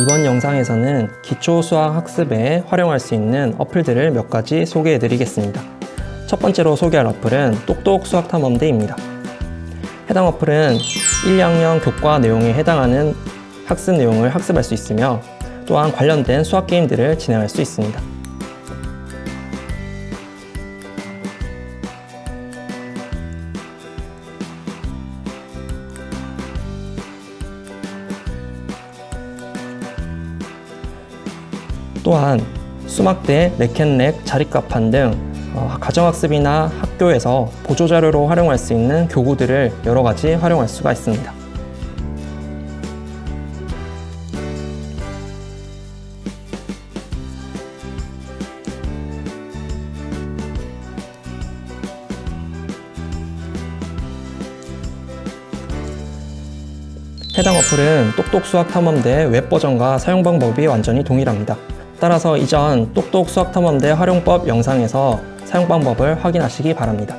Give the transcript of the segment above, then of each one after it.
이번 영상에서는 기초 수학 학습에 활용할 수 있는 어플들을 몇 가지 소개해 드리겠습니다. 첫 번째로 소개할 어플은 똑똑 수학탐험대입니다. 해당 어플은 1, 2학년 교과 내용에 해당하는 학습 내용을 학습할 수 있으며 또한 관련된 수학 게임들을 진행할 수 있습니다. 또한 수막대, 레켓렉, 자립가판 등 가정학습이나 학교에서 보조자료로 활용할 수 있는 교구들을 여러 가지 활용할 수가 있습니다. 해당 어플은 똑똑 수학탐험대 웹버전과 사용 방법이 완전히 동일합니다. 따라서 이전 똑똑 수학탐험대 활용법 영상에서 사용 방법을 확인하시기 바랍니다.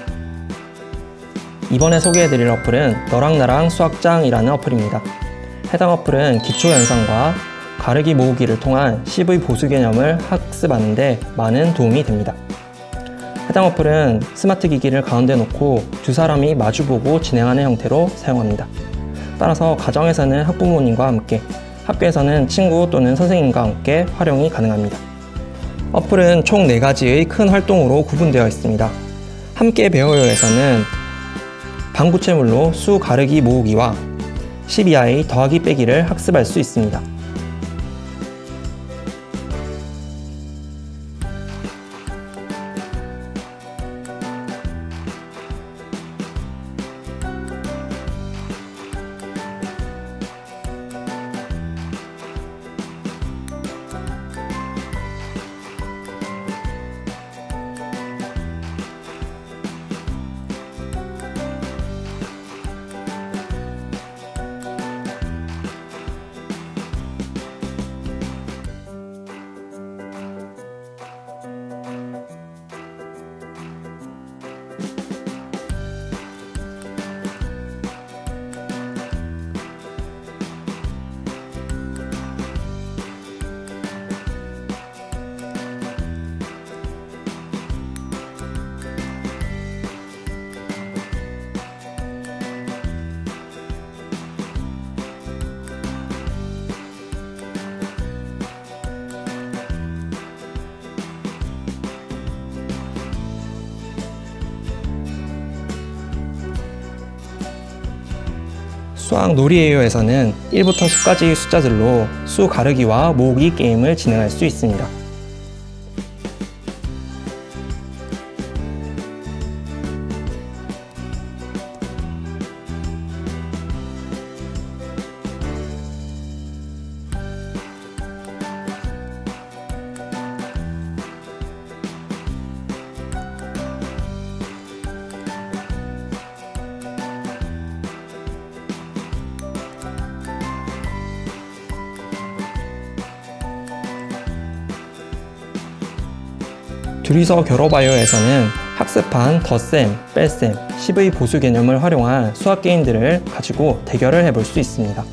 이번에 소개해드릴 어플은 너랑 나랑 수학장이라는 어플입니다. 해당 어플은 기초 연산과 가르기 모으기를 통한 CV 보수 개념을 학습하는 데 많은 도움이 됩니다. 해당 어플은 스마트 기기를 가운데 놓고 두 사람이 마주보고 진행하는 형태로 사용합니다. 따라서 가정에서는 학부모님과 함께, 학교에서는 친구 또는 선생님과 함께 활용이 가능합니다. 어플은 총 4가지의 큰 활동으로 구분되어 있습니다. 함께 배워요에서는 반구체물로 수 가르기 모으기와 12i 더하기 빼기를 학습할 수 있습니다. 수학 놀이에요에서는 1부터 10까지의 숫자들로 수 가르기와 모으기 게임을 진행할 수 있습니다. 둘이서 겨뤄봐요에서는 학습한 덧셈, 뺄셈, CV 보수 개념을 활용한 수학 게임들을 가지고 대결을 해볼 수 있습니다.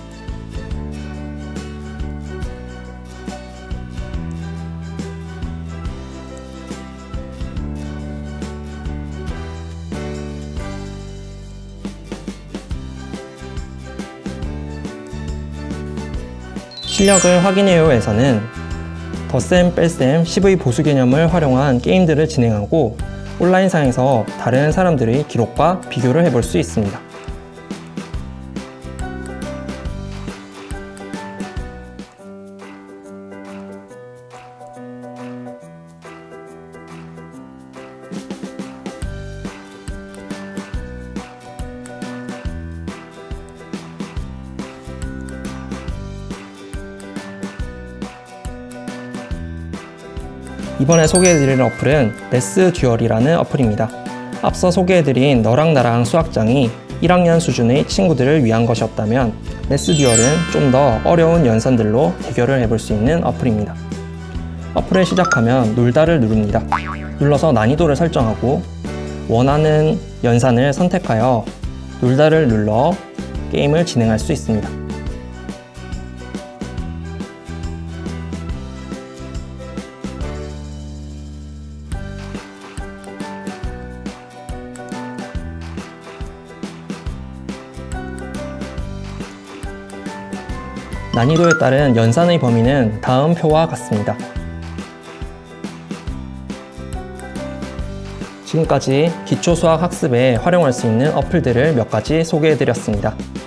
실력을 확인해요에서는 덧셈, 뺄셈, CV 보수 개념을 활용한 게임들을 진행하고 온라인상에서 다른 사람들의 기록과 비교를 해볼 수 있습니다. 이번에 소개해드릴 어플은 레스듀얼이라는 어플입니다. 앞서 소개해드린 너랑 나랑 수학장이 1학년 수준의 친구들을 위한 것이었다면 레스듀얼은 좀 더 어려운 연산들로 대결을 해볼 수 있는 어플입니다. 어플을 시작하면 놀다를 누릅니다. 눌러서 난이도를 설정하고 원하는 연산을 선택하여 놀다를 눌러 게임을 진행할 수 있습니다. 난이도에 따른 연산의 범위는 다음 표와 같습니다. 지금까지 기초수학 학습에 활용할 수 있는 어플들을 몇 가지 소개해드렸습니다.